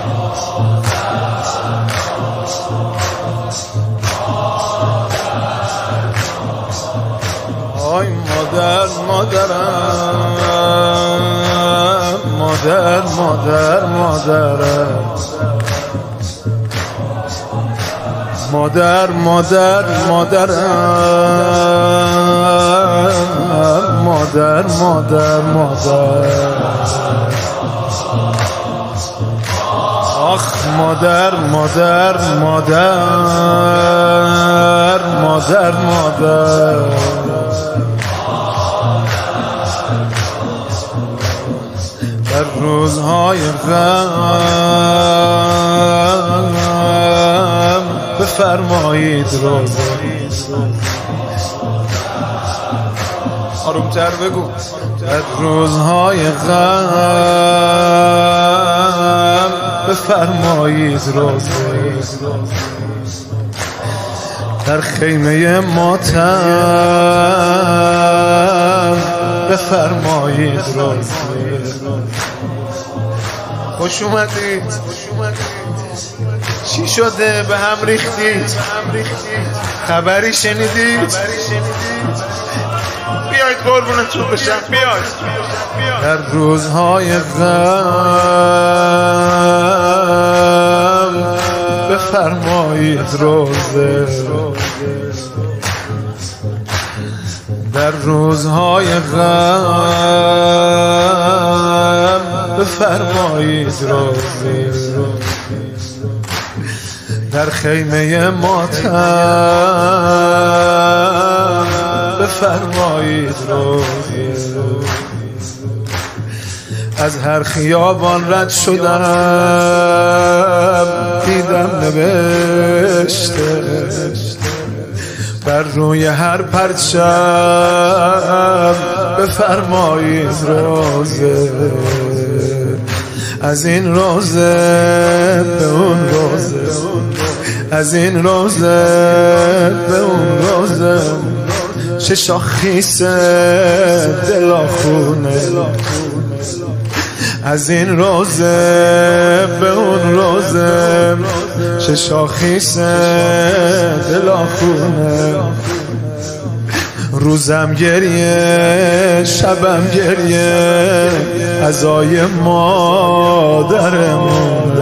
آی مادر مادرم، مادر مادر مادرم، مادر مادر مادرم، مادر مادر مادر، آخ مادر مادر مادر، مادر مادر، در روزهای غم بفرمایید روزه. آرومتر بگو. در روزهای غم بفرمایید روزه، در خیمه ماتم بفرمایید روزه. خوش اومدید. چی شده به هم ریختید؟ خبری شنیدید؟ بیایید قربونتون بشم، بیایید. در روزهای غم بفرمایید روزه، در روزهای غم بفرمایید روزه، در خیمه ماتم بفرمایید روزه. از هر خیابان رد شدم دیدم نوشته، بر روی هر پرچم بفرمایید روزه، از این روزه به اون روزه، از این روزه به اون روزه، چه شاخیس دلاخونه، از این روزه به اون روزه، چه شاخیس دلاخونه. روزم گریه شبم گریه عزای مادرمون،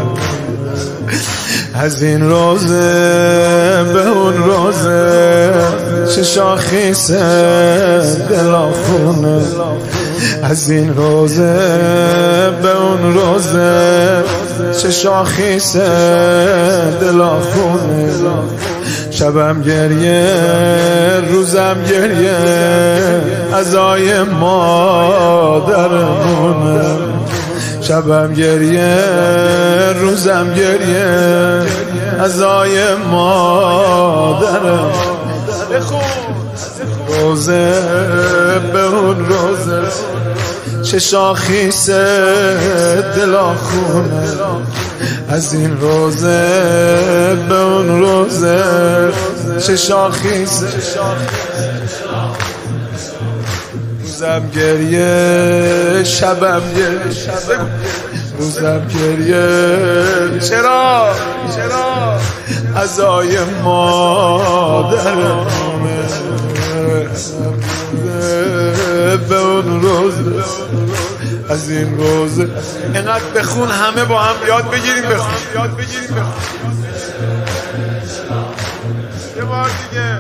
از این روزه به اون روزه، چه شاخیس دلاخونه، از این روزه به اون روزه، چه شاخیس دلاخونه. شبم گریه روزم گریه عزای مادرمونه، شبم گریه روزم گریه عزای مادرم. روزه به اون روزه، چه شاخیس دلاخونه، از این روزه به اون روزه، چه شاخیس. روزم گریه شبم گریه، روزم گریه چرا عزای مادرمونه، به اون روزه، از این روزه. اینقدر بخون همه با هم یاد بگیریم بخون، یاد بگیریم بخون. یه بار دیگه.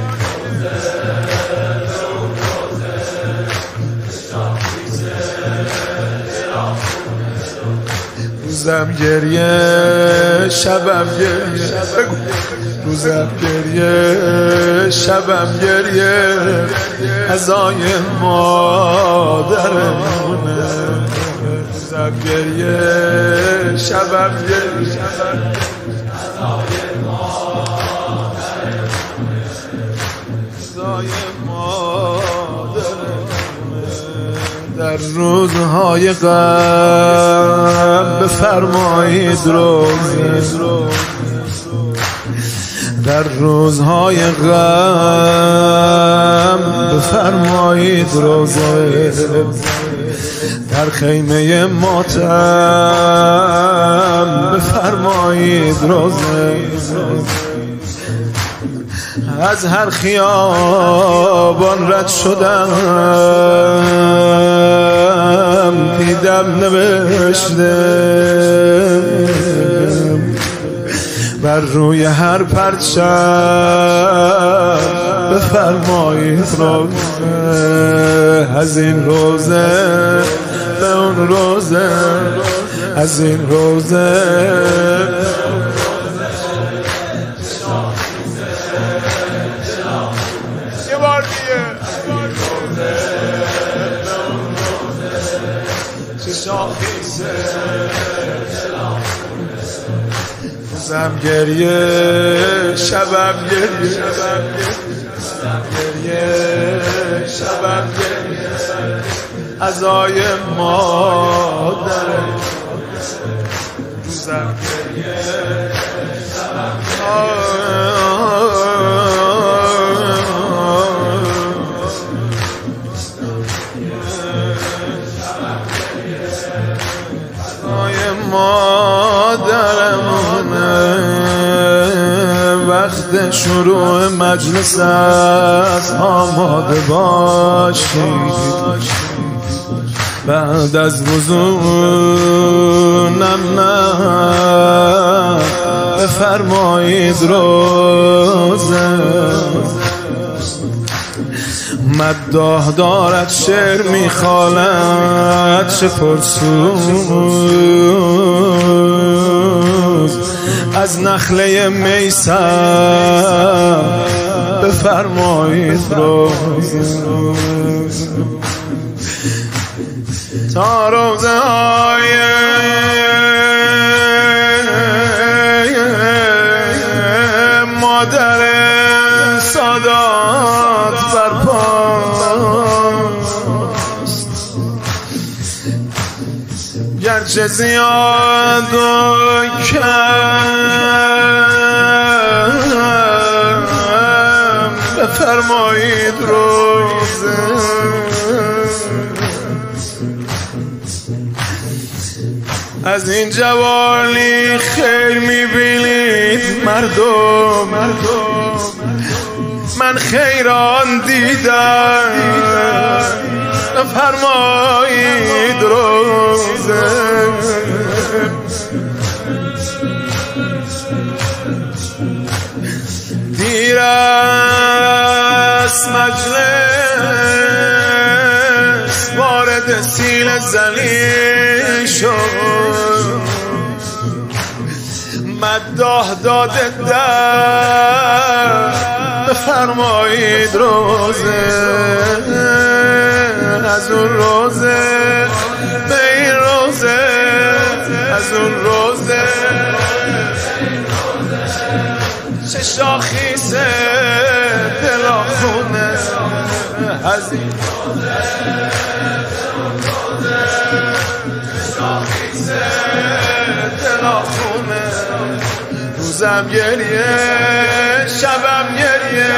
روزم گریه شبم گریه، روزم گریه شبم گریه عزای مادرمونه، روزم گریه شبم گریه عزای مادرمونه. در روزهای غم بفرمایید روزه، در روزهای غم بفرمایید روزه، در خیمه ماتم روزه از هر خیابان رد شدم دیدم نوشته بر روی هر پرچم بفرمایید روزه از این روزه به اون روزه از این روزه یه بار دیگه چه شاخیزه روزم گریه شبم گریه شبم گریه عزای مادر روزم گریه شبم مادرمونه وقت شروع مجلس است آماده باشید بعد از وضو نه بفرمایید روزه مداح دارد شعر میخوالد چه پرسوز از نخله میسر بفرمایید روزه تا روزه های مادر سادات برپاست گرچه زیاد و کم بفرمایید روزه از این جوانی خیر میبینید مردم من خیران دیدم فرمایید روزه دیر است مجلس وارد سیل زلیل شد مداح داده در بفرمایید روزه از اون روزه به این روزه از اون روزه چه شاخیزه دلاخونه از این روزه شاخیزه دلاخونه روزم گریه شبم گریه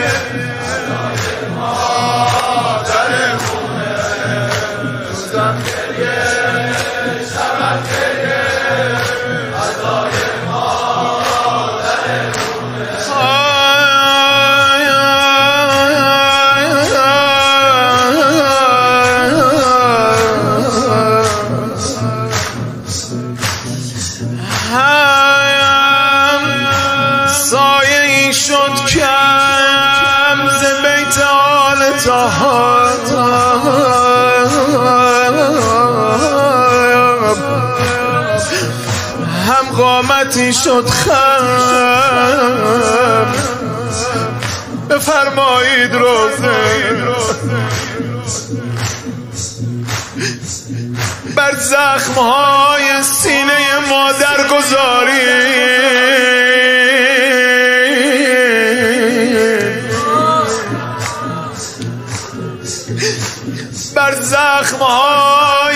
مادر خونه روزم گریه شبم گریه عزای مادر سایه ای شد کم ز بیت آل طه هم قامتی شد خم بفرمایید روزه بر زخمهای سینه مادر گذارید بر زخمهای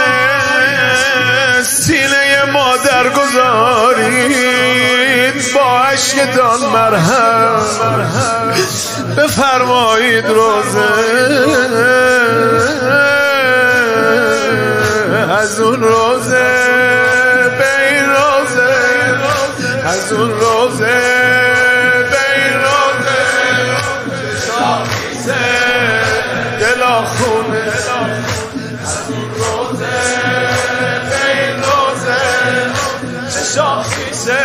سینه مادر گذارید با عشقتان مرهم بفرمایید روزه از اون روزه به این روزه از اون روزه به این روزه شاخیزه دلا خونه از اون روزه به این روزه شاخیزه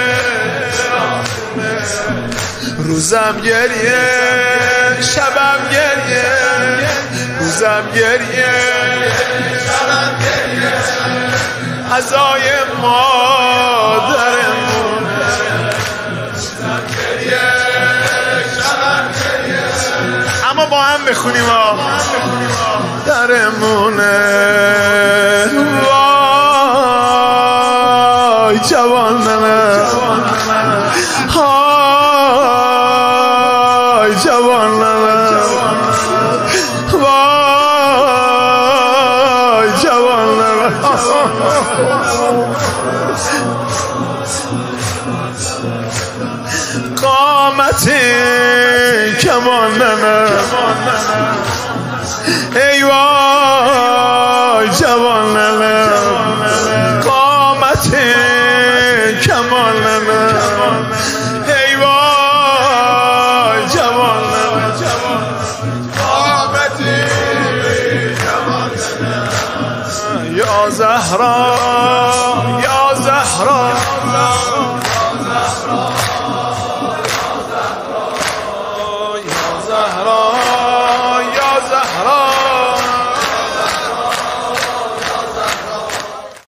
روزم گریه شبم گریه روزم گریه شبم گریه عزای مادرمونه روزم گریه شبم گریه اما با هم بخونیم درمونه وای جوانم های جوانم وای جوانم قامتی کمانم ای وای جوانم قامتی کمانم ای وای جوانم قامتی کمانم یا زهرا